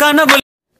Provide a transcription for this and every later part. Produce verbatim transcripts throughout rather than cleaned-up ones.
கனவு.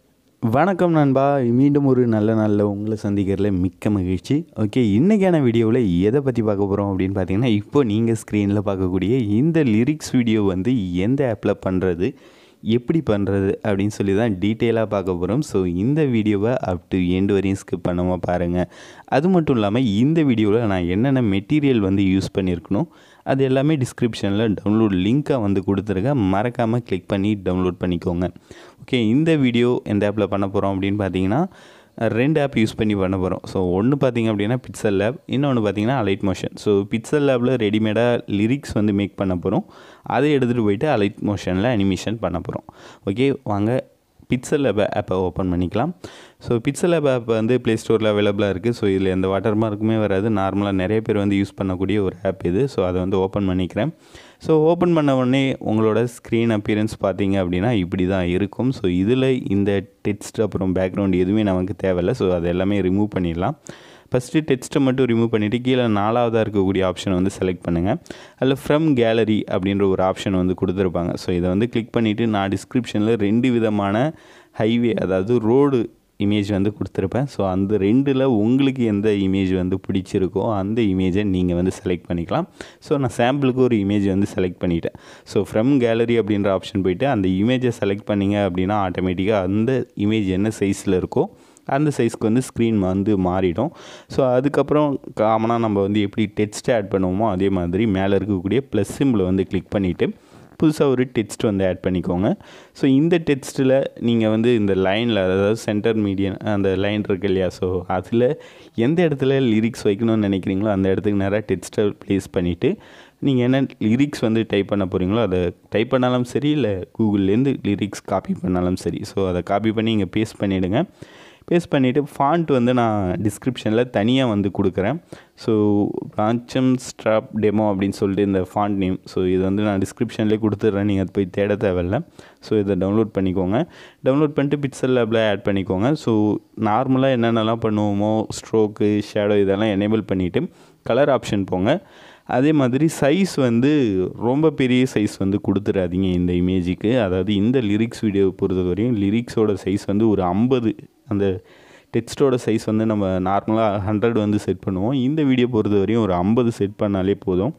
வணக்கம் நண்பா, மீண்டும் ஒரு நல்ல நல்ல உங்களை சந்திக்கிறதுல மிக்க மகிழ்ச்சி. ஓகே, இன்றைக்கான வீடியோவில் எதை பற்றி பார்க்க போகிறோம் அப்படின்னு பார்த்தீங்கன்னா, இப்போ நீங்கள் ஸ்க்ரீனில் பார்க்கக்கூடிய இந்த லிரிக்ஸ் வீடியோ வந்து எந்த ஆப்பில் பண்ணுறது, எப்படி பண்ணுறது அப்படின்னு சொல்லி தான் டீட்டெயிலாக பார்க்க போகிறோம். ஸோ இந்த வீடியோவை அப் டு எண்டு வரையும் ஸ்கிப் பண்ணாமல் பாருங்கள். அது மட்டும் இல்லாமல் இந்த வீடியோவில் நான் என்னென்ன மெட்டீரியல் வந்து யூஸ் பண்ணியிருக்கணும் அது எல்லாமே டிஸ்கிரிப்ஷனில் டவுன்லோட் லிங்க்காக வந்து கொடுத்துருக்கேன். மறக்காமல் கிளிக் பண்ணி டவுன்லோட் பண்ணிக்கோங்க. ஓகே, இந்த வீடியோ எந்த ஆப்பில் பண்ண போகிறோம் அப்படின்னு பார்த்தீங்கன்னா, ரெண்டு ஆப் யூஸ் பண்ணி பண்ண போகிறோம். ஸோ ஒன்று பார்த்திங்க அப்படின்னா பிக்சல் லேப், இன்னொன்று பார்த்திங்கன்னா அலைட் மோஷன். ஸோ பிக்சல் லேபில் ரெடிமேடாக லிரிக்ஸ் வந்து மேக் பண்ண போகிறோம். அதை எடுத்துகிட்டு போயிட்டு அலைட் மோஷனில் அனிமேஷன் பண்ண போகிறோம். ஓகே, வாங்க பிக்சல் லேப் ஆப்பை ஓப்பன் பண்ணிக்கலாம். ஸோ பிக்சல் லேப் ஆப் வந்து ப்ளே ஸ்டோரில் அவைலபிளாக இருக்குது. ஸோ இதில் எந்த வாட்டர் மார்க்குமே வராது. நார்மலாக நிறைய பேர் வந்து யூஸ் பண்ணக்கூடிய ஒரு ஆப் இது. ஸோ அதை வந்து ஓப்பன் பண்ணிக்கிறேன். ஸோ ஓப்பன் பண்ண உடனே உங்களோட ஸ்க்ரீன் அப்பியரன்ஸ் பார்த்தீங்க அப்படின்னா இப்படி தான் இருக்கும். ஸோ இதில் இந்த டெக்ஸ்ட் அப்புறம் பேக்ரவுண்ட் எதுவுமே நமக்கு தேவையில்லை. ஸோ அது எல்லாமே ரிமூவ் பண்ணிடலாம். ஃபஸ்ட்டு டெக்ஸ்ட்டை மட்டும் ரிமூவ் பண்ணிவிட்டு கீழே நாலாவதாக இருக்கக்கூடிய ஆப்ஷனை வந்து செலக்ட் பண்ணுங்கள். அதில் ஃப்ரம் கேலரி அப்படின்ற ஒரு ஆப்ஷன் வந்து கொடுத்துருப்பாங்க. ஸோ இதை வந்து கிளிக் பண்ணிவிட்டு நான் டிஸ்கிரிப்ஷனில் ரெண்டு விதமான ஹைவே, அதாவது ரோடு இமேஜ் வந்து கொடுத்துருப்பேன். ஸோ அந்த ரெண்டில் உங்களுக்கு எந்த இமேஜ் வந்து பிடிச்சிருக்கோ அந்த இமேஜை நீங்கள் வந்து செலக்ட் பண்ணிக்கலாம். ஸோ நான் சாம்பிளுக்கு ஒரு இமேஜ் வந்து செலக்ட் பண்ணிவிட்டேன். ஸோ ஃப்ரம் கேலரி அப்படின்ற ஆப்ஷன் போய்ட்டு அந்த இமேஜை செலக்ட் பண்ணிங்க அப்படின்னா ஆட்டோமேட்டிக்காக அந்த இமேஜ் என்ன சைஸில் இருக்கோ அந்த சைஸ்க்கு வந்து ஸ்க்ரீன் வந்து மாறிடும். ஸோ அதுக்கப்புறம் காமனாக நம்ம வந்து எப்படி டெக்ஸ்ட் ஆட் பண்ணுவோமோ அதே மாதிரி மேலே இருக்கக்கூடிய ப்ளஸ் சிம்பிளை வந்து கிளிக் பண்ணிவிட்டு புதுசாக ஒரு டெக்ஸ்ட் வந்து ஆட் பண்ணிக்கோங்க. ஸோ இந்த டெக்ஸ்ட்டில் நீங்கள் வந்து இந்த லைனில், அதாவது சென்டர் மீடியன் அந்த லைன் இருக்கு இல்லையா, ஸோ அதில் எந்த இடத்துல லிரிக்ஸ் வைக்கணும்னு நினைக்கிறீங்களோ அந்த இடத்துக்கு நேராக டெக்ஸ்ட்டை ப்ளேஸ் பண்ணிவிட்டு நீங்கள் என்ன லிரிக்ஸ் வந்து டைப் பண்ண போகிறீங்களோ அதை டைப் பண்ணாலும் சரி, இல்லை கூகுள்லேருந்து லிரிக்ஸ் காப்பி பண்ணாலும் சரி. ஸோ அதை காப்பி பண்ணி இங்கே பேஸ்ட் பண்ணிவிடுங்க. பேஸ்ட் பண்ணிவிட்டு ஃபாண்ட் வந்து நான் டிஸ்கிரிப்ஷனில் தனியாக வந்து கொடுக்குறேன். ஸோ பாஞ்சம் ஸ்ட்ராப் டெமோ அப்படின்னு சொல்லிட்டு இந்த ஃபாண்ட் நேம். ஸோ இது வந்து நான் டிஸ்கிரிப்ஷன்லேயே கொடுத்துட்றேன், நீங்கள் அது போய் தேட தேவையில்லை. ஸோ இதை டவுன்லோட் பண்ணிக்கோங்க. டவுன்லோட் பண்ணிட்டு பிக்சல் லேபில் ஆட் பண்ணிக்கோங்க. ஸோ நார்மலாக என்னென்னலாம் பண்ணுவோமோ ஸ்ட்ரோக்கு, ஷேடோ இதெல்லாம் எனேபிள் பண்ணிவிட்டு கலர் ஆப்ஷன் போங்க. அதே மாதிரி சைஸ் வந்து ரொம்ப பெரிய சைஸ் வந்து கொடுத்துடாதீங்க இந்த இமேஜுக்கு. அதாவது இந்த லிரிக்ஸ் வீடியோவை பொறுத்த வரையும் லிரிக்ஸோட சைஸ் வந்து ஒரு ஐம்பது, அந்த டெக்ஸ்ட்டோட சைஸ் வந்து நம்ம நார்மலாக ஹண்ட்ரட் வந்து செட் பண்ணுவோம். இந்த வீடியோ பொறுத்த வரையும் ஒரு ஐம்பது செட் பண்ணாலே போதும்.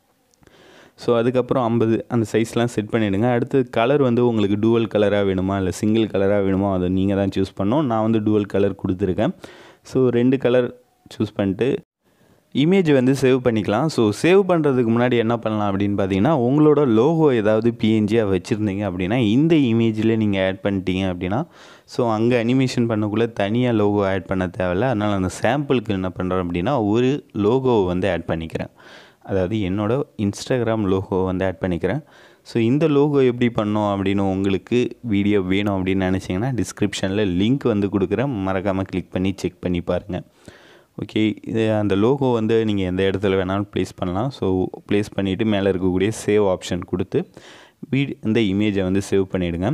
ஸோ அதுக்கப்புறம் ஐம்பது அந்த சைஸ்லாம் செட் பண்ணிவிடுங்க. அடுத்து கலர் வந்து உங்களுக்கு டூவல் கலராக வேணுமா இல்லை சிங்கிள் கலராக வேணுமா அதை நீங்கள் தான் சூஸ் பண்ணணும். நான் வந்து டூவல் கலர் கொடுத்துருக்கேன். ஸோ ரெண்டு கலர் சூஸ் பண்ணிட்டு இமேஜ் வந்து சேவ் பண்ணிக்கலாம். ஸோ சேவ் பண்ணுறதுக்கு முன்னாடி என்ன பண்ணலாம் அப்படின்னு பார்த்தீங்கன்னா, உங்களோட லோகோ ஏதாவது பிஎன்ஜியாக வச்சுருந்தீங்க அப்படின்னா இந்த இமேஜில் நீங்கள் ஆட் பண்ணிட்டீங்க அப்படின்னா ஸோ அங்கே அனிமேஷன் பண்ணக்குள்ளே தனியாக லோகோ ஆட் பண்ண தேவையில்ல. அதனால் அந்த சாம்பிளுக்கு என்ன பண்ணுறேன் அப்படின்னா ஒரு லோகோவை வந்து ஆட் பண்ணிக்கிறேன். அதாவது என்னோடய இன்ஸ்டாகிராம் லோகோவை வந்து ஆட் பண்ணிக்கிறேன். ஸோ இந்த லோகோ எப்படி பண்ணோம் அப்படின்னு உங்களுக்கு வீடியோ வேணும் அப்படின்னு நினச்சிங்கன்னா டிஸ்கிரிப்ஷனில் லிங்க் வந்து கொடுக்குறேன். மறக்காமல் கிளிக் பண்ணி செக் பண்ணி பாருங்கள். ஓகே, இது அந்த லோகோ வந்து நீங்கள் எந்த இடத்துல வேணாலும் ப்ளேஸ் பண்ணலாம். ஸோ ப்ளேஸ் பண்ணிவிட்டு மேலே இருக்கக்கூடிய சேவ் ஆப்ஷன் கொடுத்து வீடு இந்த இமேஜை வந்து சேவ் பண்ணிவிடுங்க.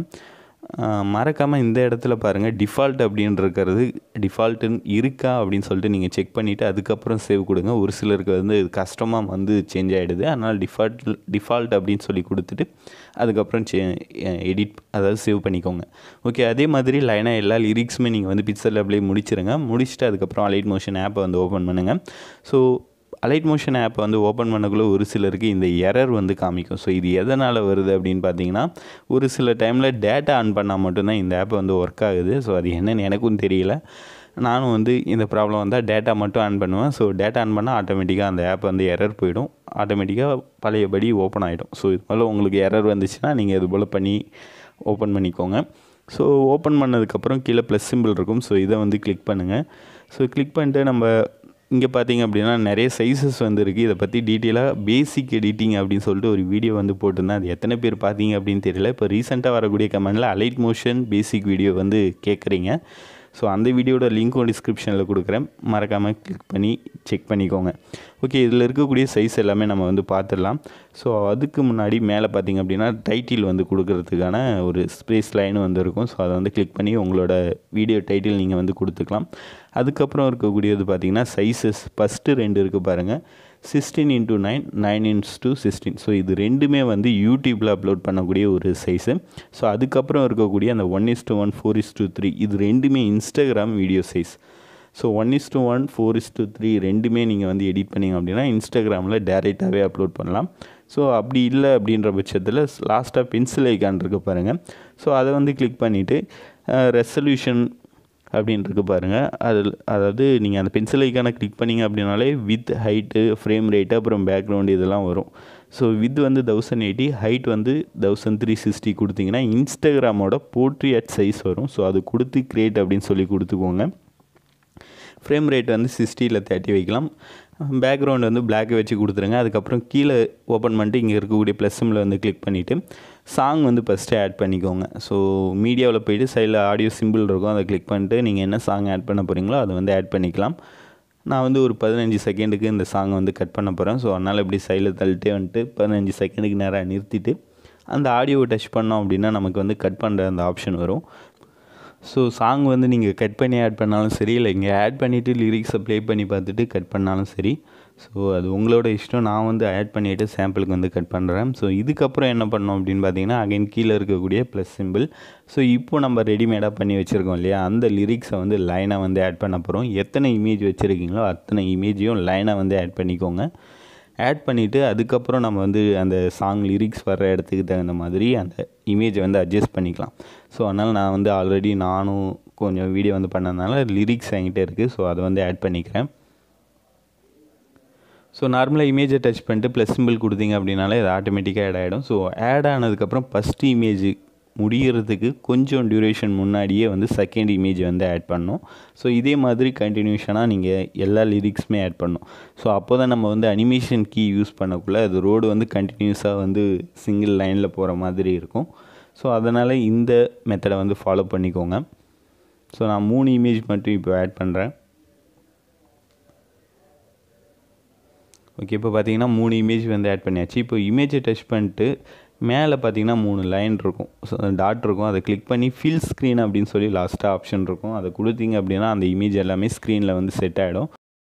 மறக்காமல் இந்த இடத்துல பாருங்கள் டிஃபால்ட் அப்படின்னு இருக்கிறது டிஃபால்ட்டுன்னு இருக்கா அப்படின்னு சொல்லிட்டு நீங்கள் செக் பண்ணிவிட்டு அதுக்கப்புறம் சேவ் கொடுங்க. ஒரு சிலருக்கு வந்து இது கஷ்டமாக வந்து சேஞ்ச் ஆகிடுது. அதனால் டிஃபால்ட் டிஃபால்ட் அப்படின்னு சொல்லி கொடுத்துட்டு அதுக்கப்புறம் சே எடிட் அதாவது சேவ் பண்ணிக்கோங்க. ஓகே, அதே மாதிரி லைனாக எல்லா லிரிக்ஸுமே நீங்கள் வந்து பிக்சல் லேப்லேயே முடிச்சிருங்க. முடிச்சுட்டு அதுக்கப்புறம் அலைட் மோஷன் ஆப்பை வந்து ஓப்பன் பண்ணுங்கள். ஸோ அலைட் மோஷன் ஆப்பை வந்து ஓப்பன் பண்ணக்குள்ளே ஒரு சிலருக்கு இந்த எரர் வந்து காமிக்கும். ஸோ இது எதனால் வருது அப்படின்னு பார்த்தீங்கன்னா, ஒரு சில டைமில் டேட்டா ஆன் பண்ணால் மட்டும்தான் இந்த ஆப் வந்து ஒர்க் ஆகுது. ஸோ அது என்னென்னு எனக்கும் தெரியல. நானும் வந்து இந்த ப்ராப்ளம் வந்தால் டேட்டா மட்டும் ஆன் பண்ணுவேன். ஸோ டேட்டா ஆன் பண்ணால் ஆட்டோமேட்டிக்காக அந்த ஆப் வந்து எரர் போயிடும். ஆட்டோமேட்டிக்காக பழையபடி ஓப்பன் ஆகிடும். ஸோ இது போல் உங்களுக்கு எரர் வந்துச்சுன்னா நீங்கள் இது போல் பண்ணி ஓப்பன் பண்ணிக்கோங்க. ஸோ ஓப்பன் பண்ணதுக்கப்புறம் கீழே ப்ளஸ் சிம்பிள் இருக்கும். ஸோ இதை வந்து கிளிக் பண்ணுங்கள். ஸோ கிளிக் பண்ணிட்டு நம்ம இங்கே பார்த்தீங்க அப்படின்னா நிறைய சைஸஸ் வந்து இருக்குது. இதை பற்றி டீட்டெயிலாக பேசிக் எடிட்டிங் அப்படின்னு சொல்லிட்டு ஒரு வீடியோ வந்து போட்டிருந்தேன். அது எத்தனை பேர் பார்த்தீங்க அப்படின்னு தெரியல. இப்போ ரீசெண்டாக வரக்கூடிய கமெண்டில் அலைட் மோஷன் பேசிக் வீடியோ வந்து கேட்குறீங்க. ஸோ அந்த வீடியோட லிங்க்கும் டிஸ்கிரிப்ஷனில் கொடுக்குறேன். மறக்காமல் கிளிக் பண்ணி செக் பண்ணிக்கோங்க. ஓகே, இதில் இருக்கக்கூடிய சைஸ் எல்லாமே நம்ம வந்து பார்த்துடலாம். ஸோ அதுக்கு முன்னாடி மேலே பார்த்திங்க அப்படின்னா டைட்டில் வந்து கொடுக்கறதுக்கான ஒரு ஸ்பேஸ் லைன் வந்து இருக்கும். ஸோ அதை வந்து கிளிக் பண்ணி உங்களோட வீடியோ டைட்டில் நீங்கள் வந்து கொடுத்துக்கலாம். அதுக்கப்புறம் இருக்கக்கூடியது பார்த்திங்கன்னா சைஸஸ் ஃபஸ்ட்டு ரெண்டு இருக்குது பாருங்கள், sixteen into nine nine into sixteen. So இது ரெண்டுமே வந்து யூடியூப்பில் அப்லோட் பண்ணக்கூடிய ஒரு சைஸு. ஸோ அதுக்கப்புறம் இருக்கக்கூடிய அந்த one is to one four is to three இது ரெண்டுமே Instagram video size. So one is to one four is to three ரெண்டுமே நீங்கள் வந்து எடிட் பண்ணிங்க அப்படின்னா இன்ஸ்டாகிராமில் டேரெக்டாகவே அப்லோட் பண்ணலாம். ஸோ அப்படி இல்லை அப்படின்ற பட்சத்தில் லாஸ்ட்டாக பென்சில் ஐக்கான் இருக்குது பாருங்கள். ஸோ அதை வந்து கிளிக் பண்ணிவிட்டு ரெசல்யூஷன் அப்படின்ட்டு பாருங்கள். அதில் அதாவது நீங்கள் அந்த பென்சில் ஐக்கானை கிளிக் பண்ணிங்க அப்படின்னாலே வித் ஹைட்டு ஃப்ரேம் ரேட்டு அப்புறம் பேக்ரவுண்டு இதெல்லாம் வரும். ஸோ வித் வந்து தௌசண்ட் எயிட்டி ஹைட் வந்து தௌசண்ட் த்ரீ சிக்ஸ்டி கொடுத்தீங்கன்னா இன்ஸ்டாகிராமோட போர்ட்ரேட் சைஸ் வரும். ஸோ அது கொடுத்து கிரியேட் அப்படின்னு சொல்லி கொடுத்துக்கோங்க. ஃப்ரேம் ரேட் வந்து சிக்ஸ்டியில் தேர்ட்டி வைக்கலாம். பேக்ரவுண்ட் வந்து பிளாக் வச்சு கொடுத்துருங்க. அதுக்கப்புறம் கீழே ஓப்பன் பண்ணிட்டு இங்கே இருக்கக்கூடிய ப்ளஸ் சிம்பில் வந்து கிளிக் பண்ணிவிட்டு சாங் வந்து ஃபஸ்ட்டு ஆட் பண்ணிக்கோங்க. ஸோ மீடியாவில் போய்ட்டு சைடில் ஆடியோ சிம்பிள் இருக்கும், அதை கிளிக் பண்ணிட்டு நீங்கள் என்ன சாங் ஆட் பண்ண போகிறீங்களோ அதை வந்து ஆட் பண்ணிக்கலாம். நான் வந்து ஒரு பதினஞ்சு செகண்டுக்கு இந்த சாங்கை வந்து கட் பண்ண போகிறேன். ஸோ அதனால் இப்படி சைடில் தள்ளிட்டே வந்துட்டு பதினஞ்சு செகண்டுக்கு நேராக நிறுத்திட்டு அந்த ஆடியோவை டச் பண்ணோம் அப்படின்னா நமக்கு வந்து கட் பண்ணுற அந்த ஆப்ஷன் வரும். ஸோ சாங் வந்து நீங்கள் கட் பண்ணி ஆட் பண்ணாலும் சரி, இல்லை இங்கே ஆட் பண்ணிவிட்டு லிரிக்ஸை ப்ளே பண்ணி பார்த்துட்டு கட் பண்ணாலும் சரி. ஸோ அது உங்களோட இஷ்டம். நான் வந்து ஆட் பண்ணிவிட்டு சாம்பிளுக்கு வந்து கட் பண்ணுறேன். ஸோ இதுக்கப்புறம் என்ன பண்ணோம் அப்படின்னு பார்த்தீங்கன்னா அகைன் கீழே இருக்கக்கூடிய ப்ளஸ் சிம்பிள். ஸோ இப்போ நம்ம ரெடிமேடாக பண்ணி வச்சுருக்கோம் இல்லையா, அந்த லிரிக்ஸை வந்து லைனாக வந்து ஆட் பண்ண போகிறோம். எத்தனை இமேஜ் வச்சுருக்கீங்களோ அத்தனை இமேஜையும் லைனாக வந்து ஆட் பண்ணிக்கோங்க. ஆட் பண்ணிவிட்டு அதுக்கப்புறம் நம்ம வந்து அந்த சாங் லிரிக்ஸ் வர்ற இடத்துக்கு தகுந்த மாதிரி அந்த இமேஜை வந்து அட்ஜஸ்ட் பண்ணிக்கலாம். ஸோ அதனால் நான் வந்து ஆல்ரெடி நானும் கொஞ்சம் வீடியோ வந்து பண்ணதுனால லிரிக்ஸ் என்கிட்ட இருக்குது. ஸோ அதை வந்து ஆட் பண்ணிக்கிறேன். ஸோ நார்மலாக இமேஜை டச் பண்ணிட்டு ப்ளஸ் சிம்பிள் கொடுத்தீங்க அப்படின்னாலே அது ஆட்டோமேட்டிக்காக ஆட் ஆகிடும். ஸோ ஆட் ஆனதுக்கப்புறம் ஃபஸ்ட்டு இமேஜ் முடிகிறதுக்கு கொஞ்சம் டியூரேஷன் முன்னாடியே வந்து செகண்ட் இமேஜ் வந்து ஆட் பண்ணணும். ஸோ இதே மாதிரி கண்டினியூஷனாக நீங்கள் எல்லா லிரிக்ஸுமே ஆட் பண்ணணும். ஸோ அப்போ தான் நம்ம வந்து அனிமேஷன் கீ யூஸ் பண்ணக்குள்ளே அது ரோடு வந்து கண்டினியூஸாக வந்து சிங்கிள் லைனில் போகிற மாதிரி இருக்கும். ஸோ அதனால் இந்த மெத்தடை வந்து ஃபாலோ பண்ணிக்கோங்க. ஸோ நான் மூணு இமேஜ் மட்டும் இப்போ ஆட் பண்ணுறேன். ஓகே, இப்போ பார்த்தீங்கன்னா மூணு இமேஜ் வந்து ஆட் பண்ணியாச்சு. இப்போ இமேஜை டச் பண்ணிட்டு மேலே பார்த்தீங்கன்னா மூணு லைன் இருக்கும், டாட் இருக்கும். அதை கிளிக் பண்ணி ஃபில் ஸ்க்ரீன் அப்படின்னு சொல்லி லாஸ்ட்டாக ஆப்ஷன் இருக்கும். அதை கொடுத்தீங்க அப்படின்னா அந்த இமேஜ் எல்லாமே ஸ்க்ரீனில் வந்து செட் ஆகிடும்.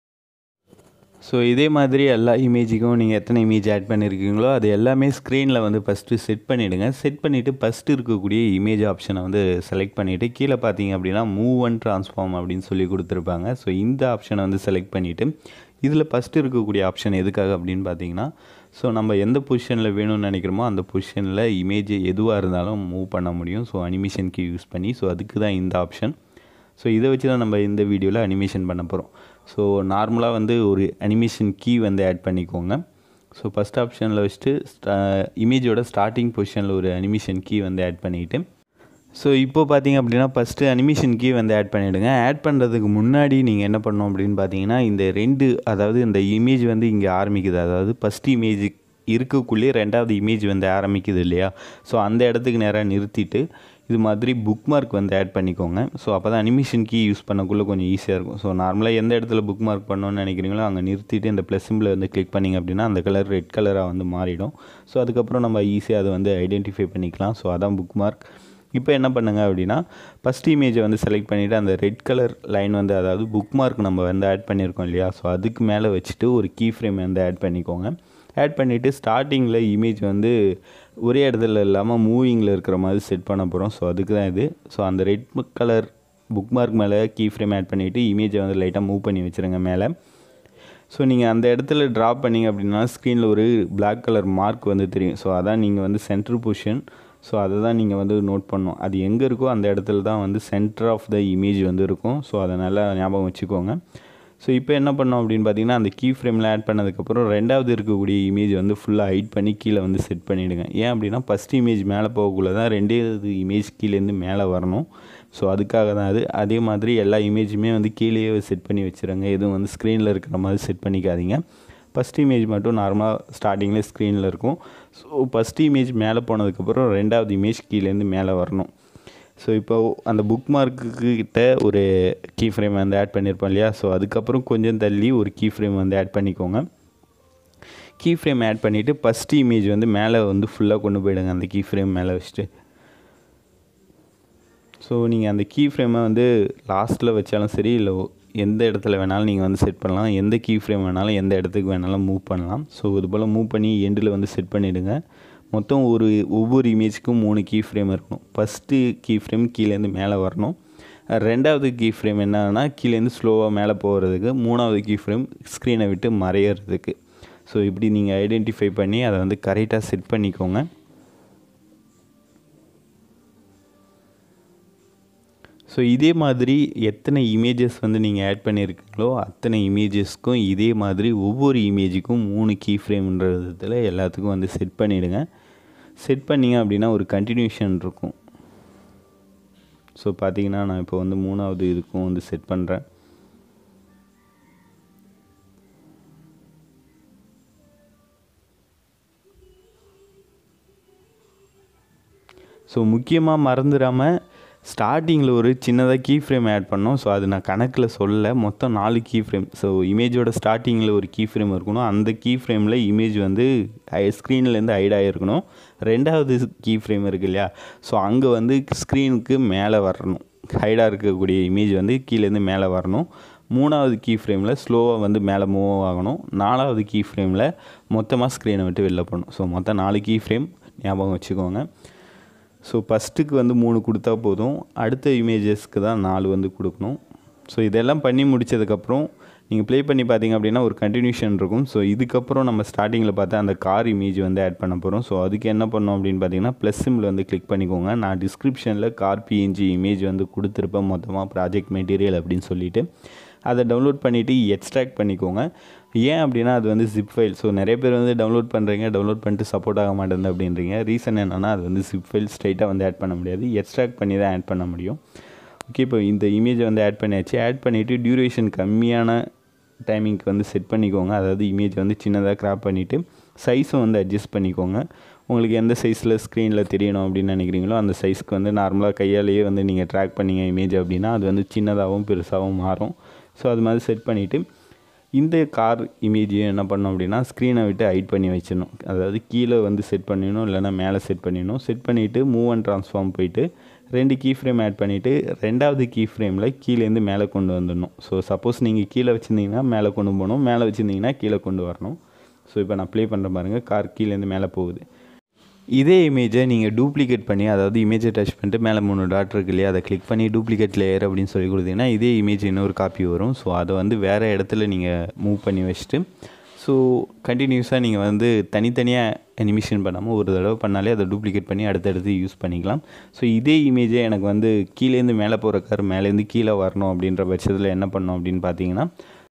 ஸோ இதே மாதிரி எல்லா இமேஜுக்கும் நீங்கள் எத்தனை இமேஜ் ஆட் பண்ணியிருக்கீங்களோ அது எல்லாமே ஸ்க்ரீனில் வந்து ஃபஸ்ட்டு செட் பண்ணிவிடுங்க. செட் பண்ணிவிட்டு ஃபஸ்ட்டு இருக்கக்கூடிய இமேஜ் ஆப்ஷனை வந்து செலக்ட் பண்ணிவிட்டு கீழே பார்த்தீங்க அப்படின்னா மூவ் அண்ட் ட்ரான்ஸ்ஃபார்ம் அப்படின்னு சொல்லி கொடுத்துருப்பாங்க. ஸோ இந்த ஆப்ஷனை வந்து செலக்ட் பண்ணிவிட்டு இதில் ஃபஸ்ட்டு இருக்கக்கூடிய ஆப்ஷன் எதுக்காக அப்படின்னு பார்த்தீங்கன்னா, ஸோ நம்ம எந்த பொசிஷனில் வேணும்னு நினைக்கிறோமோ அந்த பொசிஷனில் இமேஜ் எதுவாக இருந்தாலும் மூவ் பண்ண முடியும். ஸோ அனிமேஷன் கீ யூஸ் பண்ணி. ஸோ அதுக்கு தான் இந்த ஆப்ஷன். ஸோ இதை வச்சு தான் நம்ம இந்த வீடியோவில் அனிமேஷன் பண்ண போகிறோம். ஸோ நார்மலாக வந்து ஒரு அனிமேஷன் கீ வந்து ஆட் பண்ணிக்கோங்க. ஸோ ஃபஸ்ட் ஆப்ஷனில் வச்சுட்டு இமேஜோட ஸ்டார்டிங் பொசிஷனில் ஒரு அனிமேஷன் கீ வந்து ஆட் பண்ணிவிட்டு ஸோ இப்போ பார்த்தீங்க அப்படின்னா ஃபஸ்ட்டு அனிமேஷன் கீ வந்து ஆட் பண்ணிவிடுங்க. ஆட் பண்ணுறதுக்கு முன்னாடி நீங்கள் என்ன பண்ணணும் அப்படின்னு பார்த்தீங்கன்னா இந்த ரெண்டு அதாவது இந்த இமேஜ் வந்து இங்கே ஆரம்பிக்குது, அதாவது ஃபஸ்ட் இமேஜ் இருக்கக்குள்ளே ரெண்டாவது இமேஜ் வந்து ஆரம்பிக்குது இல்லையா. ஸோ அந்த இடத்துக்கு நேராக நிறுத்திட்டு இது மாதிரி புக் மார்க் வந்து ஆட் பண்ணிக்கோங்க. ஸோ அப்போ தான் அனிமேஷன் கீ யூஸ் பண்ணக்குள்ளே கொஞ்சம் ஈஸியாக இருக்கும். ஸோ நார்மலாக எந்த இடத்துல புக் மார்க் பண்ணணும்னு நினைக்கிறீங்களோ அங்கே நிறுத்திட்டு இந்த ப்ளஸ் சிம்பிளை வந்து கிளிக் பண்ணிங்க அப்படின்னா அந்த கலர் ரெட் கலராக வந்து மாறிடும். ஸோ அதுக்கப்புறம் நம்ம ஈஸியாக அதை வந்து ஐடென்டிஃபை பண்ணிக்கலாம். ஸோ அதான் புக் மார்க். இப்போ என்ன பண்ணுங்க அப்படின்னா ஃபஸ்ட் இமேஜை வந்து செலக்ட் பண்ணிவிட்டு அந்த ரெட் கலர் லைன் வந்து அதாவது புக் மார்க் நம்ம வந்து ஆட் பண்ணியிருக்கோம் இல்லையா, ஸோ அதுக்கு மேலே வச்சுட்டு ஒரு கீ ஃப்ரேம் வந்து ஆட் பண்ணிக்கோங்க. ஆட் பண்ணிவிட்டு ஸ்டார்டிங்கில் இமேஜ் வந்து ஒரே இடத்துல இல்லாமல் மூவிங்கில் இருக்கிற மாதிரி செட் பண்ண போகிறோம். ஸோ அதுக்கு தான் இது. ஸோ அந்த ரெட் கலர் புக் மார்க் மேலே கீ ஃப்ரேம் ஆட் பண்ணிவிட்டு இமேஜை வந்து லைட்டாக மூவ் பண்ணி வச்சுருங்க மேலே. ஸோ நீங்கள் அந்த இடத்துல ட்ராப் பண்ணிங்க அப்படின்னா ஸ்க்ரீனில் ஒரு பிளாக் கலர் மார்க் வந்து தெரியும். ஸோ அதான் நீங்கள் வந்து சென்ட்ரு பொசிஷன். ஸோ அதை தான் நீங்கள் வந்து நோட் பண்ணணும். அது எங்கே இருக்கோ அந்த இடத்துல தான் வந்து சென்டர் ஆஃப் த இமேஜ் வந்து இருக்கும். ஸோ அதை நல்லா ஞாபகம் வச்சுக்கோங்க. ஸோ இப்போ என்ன பண்ணோம் அப்படின்னு பார்த்தீங்கன்னா அந்த கீ ஃப்ரேமில் ஆட் பண்ணதுக்கப்புறம் ரெண்டாவது இருக்கக்கூடிய இமேஜ் வந்து ஃபுல்லாக ஹைட் பண்ணி கீழே வந்து செட் பண்ணிவிடுங்க. ஏன் அப்படின்னா ஃபஸ்ட் இமேஜ் மேலே போகக்குள்ளே தான் ரெண்டாவது இமேஜ் கீழேருந்து மேலே வரணும். ஸோ அதுக்காக தான் அது. அதே மாதிரி எல்லா இமேஜுமே வந்து கீழேயே செட் பண்ணி வச்சுருங்க. எதுவும் வந்து ஸ்க்ரீனில் இருக்கிற மாதிரி செட் பண்ணிக்காதீங்க. ஃபஸ்ட் இமேஜ் மட்டும் நார்மலாக ஸ்டார்டிங்கில் ஸ்க்ரீனில் இருக்கும். ஸோ ஃபஸ்ட் இமேஜ் மேலே போனதுக்கப்புறம் ரெண்டாவது இமேஜ் கீழேருந்து மேலே வரணும். ஸோ இப்போ அந்த புக் மார்க்கு கிட்ட ஒரு கீ ஃப்ரேம் வந்து ஆட் பண்ணியிருப்போம் இல்லையா. ஸோ அதுக்கப்புறம் கொஞ்சம் தள்ளி ஒரு கீ ஃப்ரேம் வந்து ஆட் பண்ணிக்கோங்க. கீ ஃப்ரேம் ஆட் பண்ணிவிட்டு ஃபஸ்ட் இமேஜ் வந்து மேலே வந்து ஃபுல்லாக கொண்டு போயிடுங்க அந்த கீ ஃப்ரேம் மேலே வச்சுட்டு. ஸோ நீங்கள் அந்த கீ ஃப்ரேமை வந்து லாஸ்ட்டில் வச்சாலும் சரி, இல்லை எந்த இடத்துல வேணாலும் நீங்கள் வந்து செட் பண்ணலாம். எந்த கீ ஃப்ரேம் வேணாலும் எந்த இடத்துக்கு வேணாலும் மூவ் பண்ணலாம். ஸோ இது போல் மூவ் பண்ணி எண்டில் வந்து செட் பண்ணிவிடுங்க. மொத்தம் ஒரு ஒவ்வொரு இமேஜுக்கும் மூணு கீ ஃப்ரேம் இருக்கணும். ஃபஸ்ட்டு கீ ஃப்ரேம் கீழேருந்து மேலே வரணும். ரெண்டாவது கீ ஃப்ரேம் என்னன்னா கீழேருந்து ஸ்லோவாக மேலே போகிறதுக்கு. மூணாவது கீ ஃப்ரேம் ஸ்க்ரீனை விட்டு மறையிறதுக்கு. ஸோ இப்படி நீங்கள் ஐடென்டிஃபை பண்ணி அதை வந்து கரெக்டாக செட் பண்ணிக்கோங்க. ஸோ இதே மாதிரி எத்தனை இமேஜஸ் வந்து நீங்கள் ஆட் பண்ணியிருக்கீங்களோ அத்தனை இமேஜஸ்க்கும் இதே மாதிரி ஒவ்வொரு இமேஜுக்கும் மூணு கீ ஃப்ரேம்ன்ற விதத்தில் எல்லாத்துக்கும் வந்து செட் பண்ணிவிடுங்க. செட் பண்ணிங்க அப்படின்னா ஒரு கண்டினியூஷன் இருக்கும். ஸோ பார்த்தீங்கன்னா நான் இப்போ வந்து மூணாவது இதுக்கும் வந்து செட் பண்ணுறேன். ஸோ முக்கியமாக மறந்துடாமல் ஸ்டார்டிங்கில் ஒரு சின்னதாக கீ ஃப்ரேம் ஆட் பண்ணோம். ஸோ அது நான் கணக்கில் சொல்ல, மொத்தம் நாலு கீ ஃப்ரேம். ஸோ இமேஜோட ஸ்டார்டிங்கில் ஒரு கீ ஃப்ரேம் இருக்கணும். அந்த கீ ஃப்ரேமில் இமேஜ் வந்து ஸ்க்ரீன்லேருந்து ஹைட் ஆகிருக்கணும். ரெண்டாவது கீ ஃப்ரேம் இருக்குது இல்லையா, ஸோ அங்கே வந்து ஸ்க்ரீனுக்கு மேலே வரணும். ஹைடாக இருக்கக்கூடிய இமேஜ் வந்து கீழேருந்து மேலே வரணும். மூணாவது கீ ஃப்ரேமில் ஸ்லோவாக வந்து மேலே மூவ் ஆகணும். நாலாவது கீ ஃப்ரேமில் மொத்தமாக ஸ்க்ரீனை விட்டு வெளில போகணும். ஸோ மொத்தம் நாலு கீ ஃப்ரேம் ஞாபகம் வச்சுக்கோங்க. ஸோ ஃபஸ்ட்டுக்கு வந்து மூணு கொடுத்தா போதும், அடுத்த இமேஜஸ்க்கு தான் நாலு வந்து கொடுக்கணும். ஸோ இதெல்லாம் பண்ணி முடித்ததுக்கப்புறம் நீங்கள் ப்ளே பண்ணி பார்த்தீங்க அப்படின்னா ஒரு கண்டினியூஷன் இருக்கும். ஸோ இதுக்கப்புறம் நம்ம ஸ்டார்டிங்கில் பார்த்தா அந்த கார் இமேஜ் வந்து ஆட் பண்ண போகிறோம். ஸோ அதுக்கு என்ன பண்ணோம் அப்படின்னு பார்த்தீங்கன்னா ப்ளஸ் சிம்பிள் வந்து கிளிக் பண்ணிக்கோங்க. நான் டிஸ்கிரிப்ஷனில் கார் பிஎன்ஜி இமேஜ் வந்து கொடுத்துருப்பேன் மொத்தமாக ப்ராஜெக்ட் மெட்டீரியல் அப்படின்னு சொல்லிவிட்டு அதை டவுன்லோட் பண்ணிவிட்டு எக்ஸ்ட்ராக்ட் பண்ணிக்கோங்க. ஏன் அப்படின்னா அது வந்து ஜிப் ஃபைல். ஸோ நிறைய பேர் வந்து டவுன்லோட் பண்ணுறீங்க, டவுன்லோட் பண்ணிட்டு சப்போர்ட் ஆக மாட்டேங்குது அப்படின்றீங்க. ரீசன் என்னென்னா அது வந்து ஜிப் ஃபைல் ஸ்ட்ரைட்டாக வந்து ஆட் பண்ண முடியாது, எக்ஸ்ட்ராக்ட் பண்ணி தான் ஆட் பண்ண முடியும். ஓகே, இப்போ இந்த இமேஜை வந்து ஆட் பண்ணியாச்சு. ஆட் பண்ணிவிட்டு டியூரேஷன் கம்மியான டைமிங்க்கு வந்து செட் பண்ணிக்கோங்க. அதாவது இமேஜ் வந்து சின்னதாக கிராப் பண்ணிவிட்டு சைஸும் வந்து அட்ஜஸ்ட் பண்ணிக்கோங்க. உங்களுக்கு எந்த சைஸில் ஸ்க்ரீனில் தெரியணும் அப்படின்னு நினைக்கிறீங்களோ அந்த சைஸ்க்கு வந்து நார்மலாக கையாலேயே வந்து நீங்கள் ட்ராக் பண்ணிங்க இமேஜ் அப்படின்னா அது வந்து சின்னதாகவும் பெருசாகவும் மாறும். ஸோ அது மாதிரி செட் பண்ணிவிட்டு இந்த கார் இமேஜையும் என்ன பண்ணோம் அப்படின்னா ஸ்க்ரீனை விட்டு ஹைட் பண்ணி வச்சிடணும். அதாவது கீழே வந்து செட் பண்ணிடணும், இல்லைனா மேலே செட் பண்ணிடணும். செட் பண்ணிவிட்டு மூவ் அண்ட் ட்ரான்ஸ்ஃபார்ம் போயிட்டு ரெண்டு கீ ஃப்ரேம் ஆட் பண்ணிவிட்டு ரெண்டாவது கீ ஃப்ரேமில் கீழேருந்து மேலே கொண்டு வந்துடணும். ஸோ சப்போஸ் நீங்கள் கீழே வச்சுருந்தீங்கன்னா மேலே கொண்டு போகணும், மேலே வச்சுருந்தீங்கன்னா கீழே கொண்டு வரணும். ஸோ இப்போ நான் ப்ளே பண்ணுற பாருங்கள், கார் கீழேருந்து மேலே போகுது. இதே இமேஜை நீங்கள் டூப்ளிகேட் பண்ணி, அதாவது இமேஜை டச் பண்ணிட்டு மேலே மூணு டாட் இருக்கு இல்லையா, அதை கிளிக் பண்ணி டூப்ளிகேட் லேயர் அப்படின்னு சொல்லி கொடுத்தீங்கன்னா இதே இமேஜ் இன்னொரு காப்பி வரும். ஸோ அதை வந்து வேறு இடத்துல நீங்கள் மூவ் பண்ணி வச்சுட்டு ஸோ கண்டினியூஸாக நீங்கள் வந்து தனித்தனியாக அனிமேஷன் பண்ணாமல் ஒரு தடவை பண்ணாலே அதை டூப்ளிகேட் பண்ணி அடுத்தடுத்து யூஸ் பண்ணிக்கலாம். ஸோ இதே இமேஜை எனக்கு வந்து கீழேருந்து மேலே போகிற கார் மேலேருந்து கீழே வரணும் அப்படின்ற பட்சத்தில் என்ன பண்ணோம் அப்படின்னு பார்த்தீங்கன்னா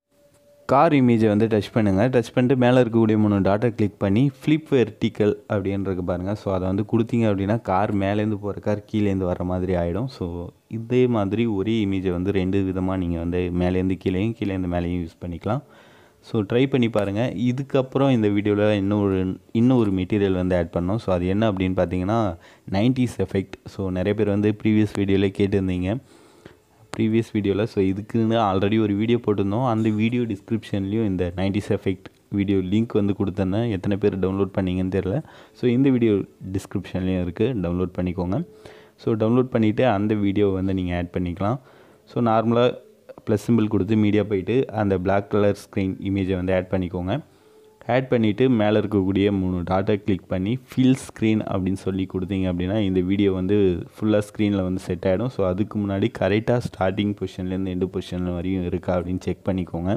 கார் இமேஜை வந்து டச் பண்ணுங்கள். டச் பண்ணிட்டு மேலே இருக்கக்கூடிய மூணு டாட்டை கிளிக் பண்ணி ஃப்ளிப் வெர்டிக்கல் அப்படின்றது பாருங்கள். ஸோ அதை வந்து கொடுத்தீங்க அப்படின்னா கார் மேலேருந்து போகிற கார் கீழேருந்து வர மாதிரி ஆகிடும். ஸோ இதே மாதிரி ஒரே இமேஜை வந்து ரெண்டு விதமாக நீங்கள் வந்து மேலேருந்து கீழேயும் கீழேருந்து மேலேயும் யூஸ் பண்ணிக்கலாம். ஸோ ட்ரை பண்ணி பாருங்கள். இதுக்கப்புறம் இந்த வீடியோவில் இன்னொரு இன்னொரு மெட்டீரியல் வந்து ஆட் பண்ணோம். ஸோ அது என்ன அப்படின்னு பார்த்தீங்கன்னா நைன்டீஸ் எஃபெக்ட். ஸோ நிறைய பேர் வந்து ப்ரீவியஸ் வீடியோவில் கேட்டிருந்தீங்க ப்ரீவியஸ் வீடியோவில். ஸோ இதுக்குன்னு ஆல்ரெடி ஒரு வீடியோ போட்டிருந்தோம். அந்த வீடியோ டிஸ்கிரிப்ஷன்லேயும் இந்த நைன்டீஸ் எஃபெக்ட் வீடியோ லிங்க் வந்து கொடுத்துருந்தேன். எத்தனை பேர் டவுன்லோட் பண்ணிங்கன்னு தெரில. ஸோ இந்த வீடியோ டிஸ்கிரிப்ஷன்லேயும் இருக்குது, டவுன்லோட் பண்ணிக்கோங்க. ஸோ டவுன்லோட் பண்ணிவிட்டு அந்த வீடியோவை வந்து நீங்கள் ஆட் பண்ணிக்கலாம். ஸோ நார்மலாக ப்ளஸ் சிம்பிள் கொடுத்து மீடியா போயிட்டு அந்த பிளாக் கலர் ஸ்க்ரீன் இமேஜை வந்து ஆட் பண்ணிக்கோங்க. ஆட் பண்ணிவிட்டு மேலே இருக்கக்கூடிய மூணு டாட்டை கிளிக் பண்ணி ஃபில் ஸ்க்ரீன் அப்படின்னு சொல்லி கொடுத்தீங்க அப்படின்னா இந்த வீடியோ வந்து ஃபுல்லாக ஸ்க்ரீனில் வந்து செட் ஆகிடும். ஸோ அதுக்கு முன்னாடி கரெக்டாக ஸ்டார்டிங் பொசிஷன்லேருந்து எண்டு பொசிஷன் வரையும் இருக்கா அப்படின்னு செக் பண்ணிக்கோங்க.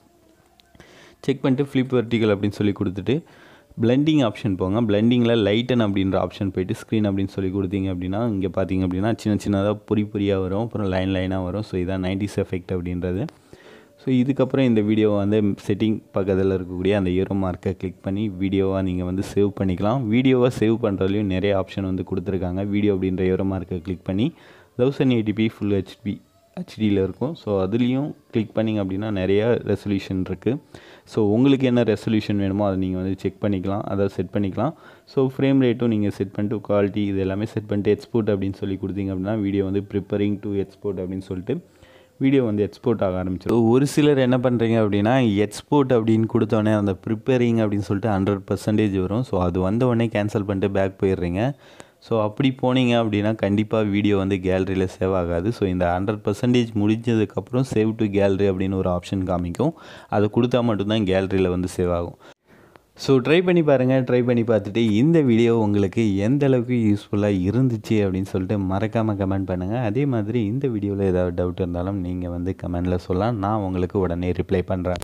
செக் பண்ணிட்டு ஃப்ளிப் வெர்டிக்கல் அப்படின்னு சொல்லி கொடுத்துட்டு பிளெண்டிங் ஆப்ஷன் போங்க. பிளெண்டிங்கில் லைட்டன் அப்படின்ற ஆப்ஷன் போய்ட்டு ஸ்க்ரீன் அப்படின்னு சொல்லி கொடுத்தீங்க அப்படின்னா இங்கே பார்த்தீங்க அப்படின்னா சின்ன சின்னதாக பொறி பொறியாக வரும், அப்புறம் லைன் லைனாக வரும். ஸோ இதான் நைன்டீஸ் எஃபெக்ட் அப்படின்றது. ஸோ இதுக்கப்புறம் இந்த வீடியோவை வந்து செட்டிங் பக்கத்தில் இருக்கக்கூடிய அந்த ஏரோ மார்க்கை கிளிக் பண்ணி வீடியோவாக நீங்கள் வந்து சேவ் பண்ணிக்கலாம். வீடியோவாக சேவ் பண்ணுறதுலையும் நிறைய ஆப்ஷன் வந்து கொடுத்துருக்காங்க. வீடியோ அப்படின்ற ஏரோ மார்க்கை கிளிக் பண்ணி தௌசண்ட் எயிட்டிபி ஃபுல் ஹெச்பி ஹெச்டியில் இருக்கும். ஸோ அதுலேயும் கிளிக் பண்ணிங்க அப்படின்னா நிறையா ரெசல்யூஷன் இருக்குது. ஸோ உங்களுக்கு என்ன ரெசல்யூஷன் வேணுமோ அதை நீங்கள் வந்து செக் பண்ணிக்கலாம், அதை செட் பண்ணிக்கலாம். ஸோ ஃப்ரேம் ரேட்டும் நீங்கள் செட் பண்ணிட்டு குவாலிட்டி இது எல்லாமே செட் பண்ணிட்டு எக்ஸ்போர்ட் அப்படின்னு சொல்லி கொடுத்தீங்க அப்படின்னா வீடியோ வந்து ப்ரிப்பரிங் டு எக்ஸ்போர்ட் அப்படின்னு சொல்லிட்டு வீடியோ வந்து எக்ஸ்போர்ட் ஆக ஆரம்பிச்சிடும். ஒரு சிலர் என்ன பண்ணுறீங்க அப்படின்னா எக்ஸ்போர்ட் அப்படின்னு கொடுத்தோடனே அந்த ப்ரிப்பேரிங் அப்படின்னு சொல்லிட்டு ஹண்ட்ரட் பர்சன்டேஜ் வரும். ஸோ அது வந்தவொடனே கேன்சல் பண்ணிட்டு பேக் போயிடுறீங்க. ஸோ அப்படி போனீங்க அப்படின்னா கண்டிப்பாக வீடியோ வந்து கேலரியில் சேவ் ஆகாது. ஸோ இந்த ஹண்ட்ரட் பர்சன்டேஜ் முடிஞ்சதுக்கப்புறம் சேவ் டு கேலரி அப்படின்னு ஒரு ஆப்ஷன் காமிக்கும். அதை கொடுத்தா மட்டும்தான் கேலரியில் வந்து சேவ் ஆகும். ஸோ ட்ரை பண்ணி பாருங்கள். ட்ரை பண்ணி பார்த்துட்டு இந்த வீடியோ உங்களுக்கு எந்த அளவுக்கு யூஸ்ஃபுல்லாக இருந்துச்சு அப்படின்னு சொல்லிட்டு மறக்காமல் கமெண்ட் பண்ணுங்கள். அதே மாதிரி இந்த வீடியோவில் ஏதாவது டவுட் இருந்தாலும் நீங்கள் வந்து கமெண்டில் சொல்லலாம். நான் உங்களுக்கு உடனே ரிப்ளை பண்ணுறேன்.